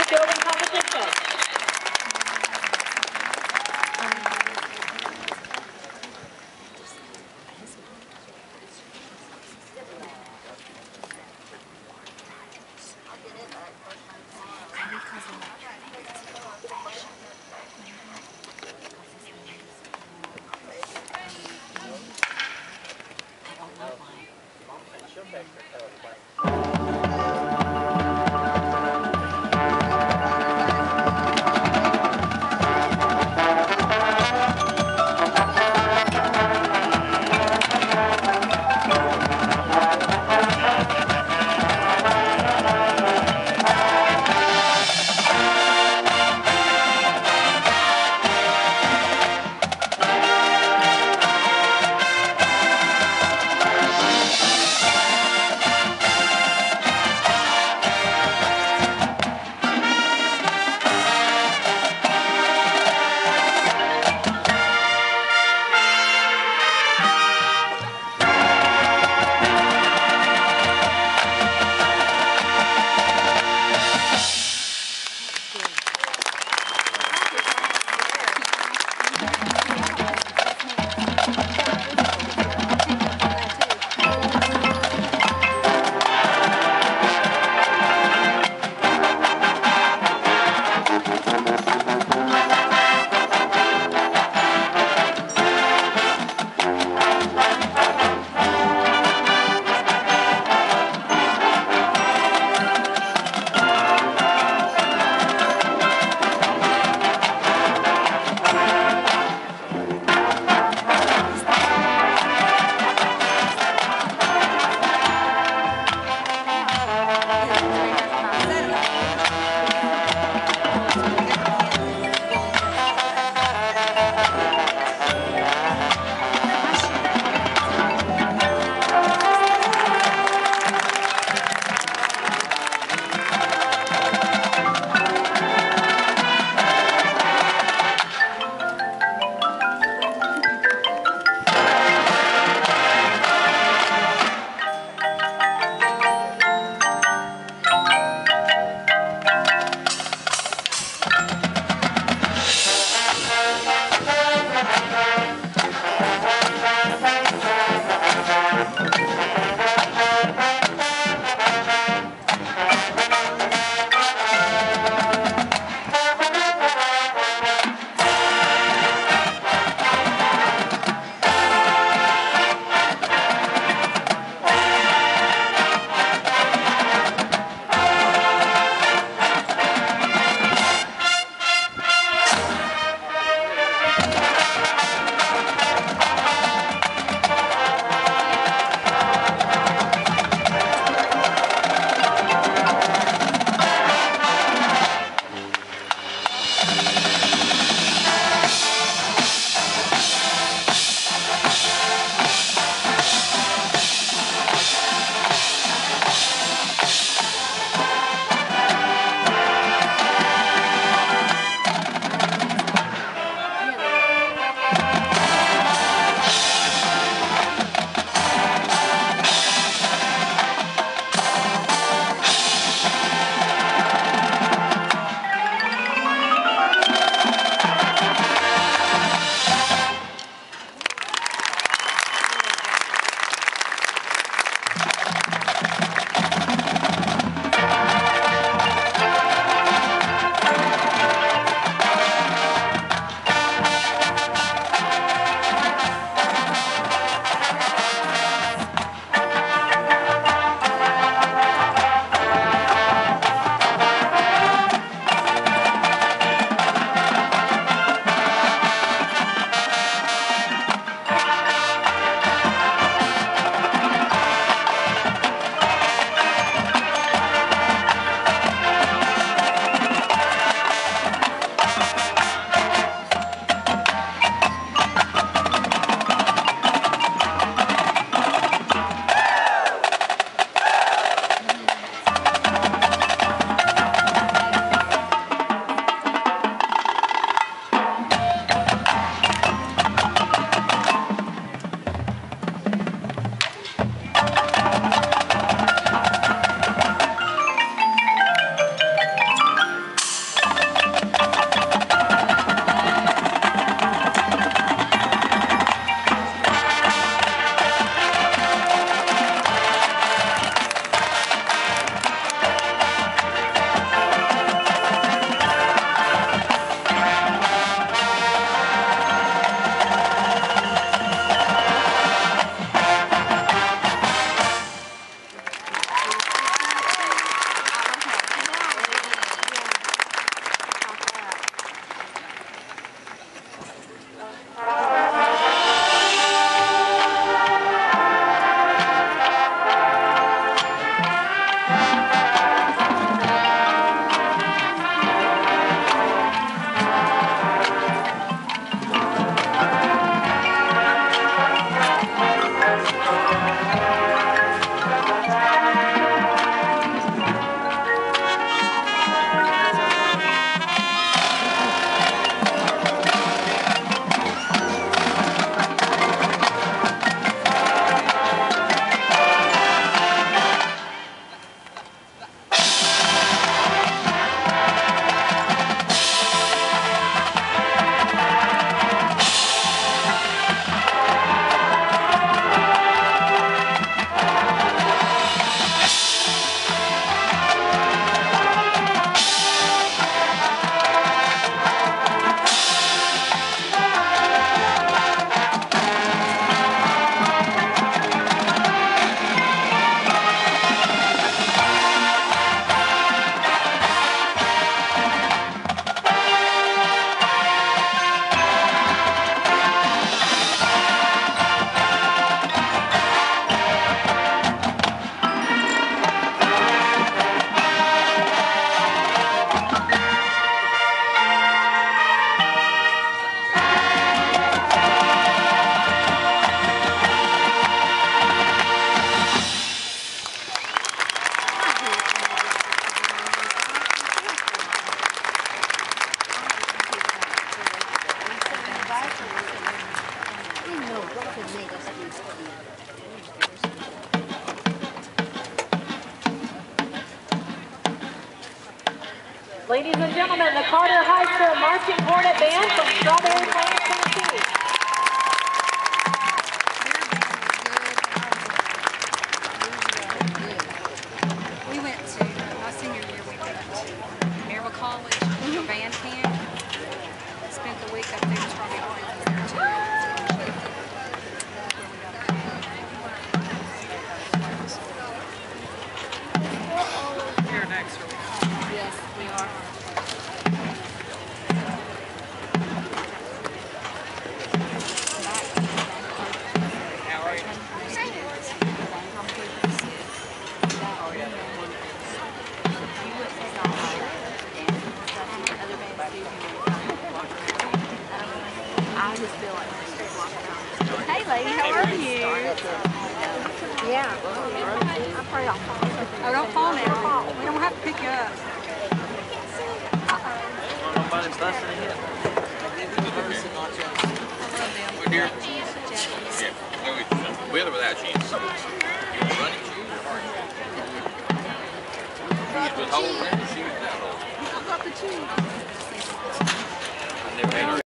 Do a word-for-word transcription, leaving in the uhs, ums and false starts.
Bridge building competition. Ladies and gentlemen, the Carter High School Marching Hornet Band from Strawberry Plains, Tennessee. We went to, my senior year, we went to Maryville College for band camp. Spent the week up there in Strawberry Plains there too. You're next, are we? Yes, we are. I just feel like I'm Hey lady, how are you? yeah. I'm afraid I'll fall. Oh, don't fall now. We don't have to pick you up. Nobody busting in here. We're here. Yeah, with or without jeans? Running shoes or hard shoes? With holes in the shoes without holes. I got the cheese. I've never had